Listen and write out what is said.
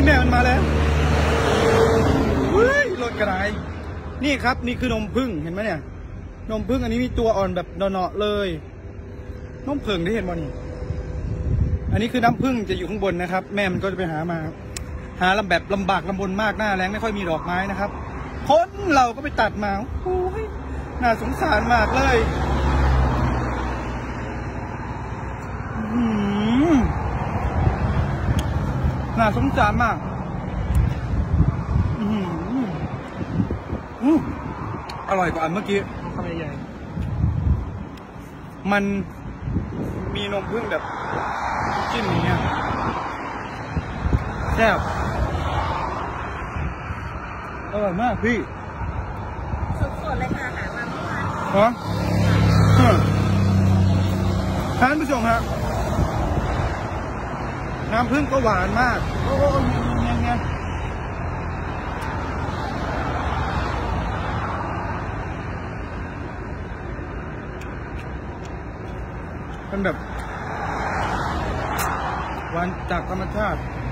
แม่มันมาแล้วเฮ้ยรถกระไรนี่ครับนี่คือนมผึ้งเห็นไหมเนี่ยนมผึ้งอันนี้มีตัวอ่อนแบบเนาะๆเลยนมผึ้งที่เห็นบ่นี่อันนี้คือน้ำผึ้งจะอยู่ข้างบนนะครับแม่มันก็จะไปหามาแบบลำบากลำบนมากหน้าแรงไม่ค่อยมีดอกไม้นะครับคนเราก็ไปตัดมาโอ้ยน่าสงสารมากเลยน่าสงสารมากอร่อยกว่าอันเมื่อกี้ทำใหญ่มันมีนมผึ้งแบบจิ้มอย่างเงี้ยแซ่บอร่อยมากพี่สดๆเลยค่ะหามาเมื่อวานท่านผู้ชมครับน้ำผึ้งก็หวานมากโอ้ยเงี้ยเป็นแบบหวานจากธรรมชาติ